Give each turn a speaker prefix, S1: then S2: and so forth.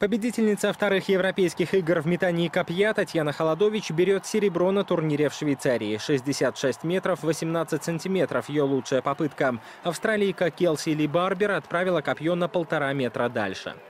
S1: Победительница вторых европейских игр в метании копья Татьяна Холодович берет серебро на турнире в Швейцарии. 66 метров 18 сантиметров – ее лучшая попытка. Австралийка Келси Ли Барбер отправила копье на 1,5 метра дальше.